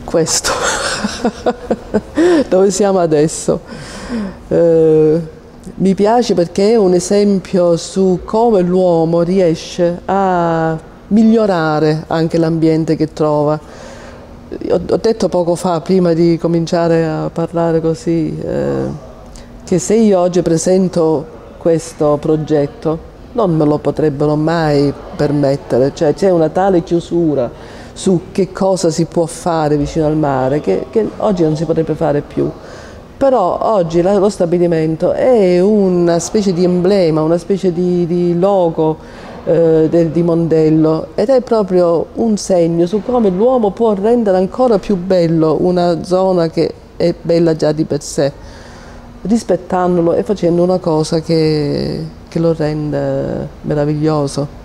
questo, dove siamo adesso. Mi piace perché è un esempio su come l'uomo riesce a migliorare anche l'ambiente che trova. Ho detto poco fa, prima di cominciare a parlare così, che se io oggi presento questo progetto non me lo potrebbero mai permettere, cioè c'è una tale chiusura su che cosa si può fare vicino al mare che oggi non si potrebbe fare più. Però oggi lo stabilimento è una specie di emblema, una specie di logo di Mondello, ed è proprio un segno su come l'uomo può rendere ancora più bello una zona che è bella già di per sé, rispettandolo e facendo una cosa che lo rende meraviglioso.